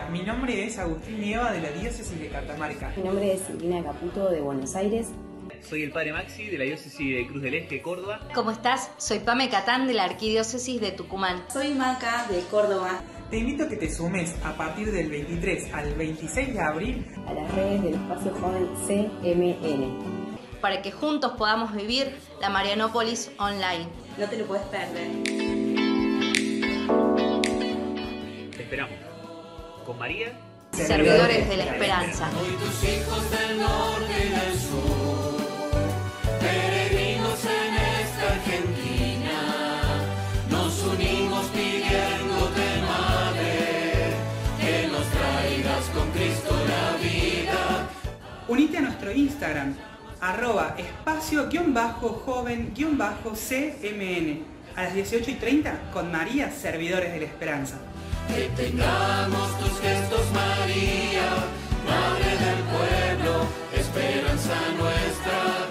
mi nombre es Agustín Nieva de la Diócesis de Catamarca. Mi nombre es Silvina Caputo de Buenos Aires. Soy el padre Maxi de la Diócesis de Cruz del Eje, Córdoba. ¿Cómo estás? Soy Pame Catán de la Arquidiócesis de Tucumán. Soy Maca de Córdoba. Te invito a que te sumes a partir del 23 al 26 de abril A las redes del Espacio Joven CMN. Para que juntos podamos vivir la Marianópolis online. No te lo puedes perder. Te esperamos. Con María, Servidores de la Esperanza. Hoy tus hijos del norte y del sur, peregrinos en esta Argentina, nos unimos pidiéndote, Madre, que nos traigas con Cristo la vida. Unite a nuestro Instagram, @espacio-joven-cmn, a las 18:30 con María, Servidores de la Esperanza. Que tengamos tus gestos, María, Madre del pueblo, esperanza nuestra.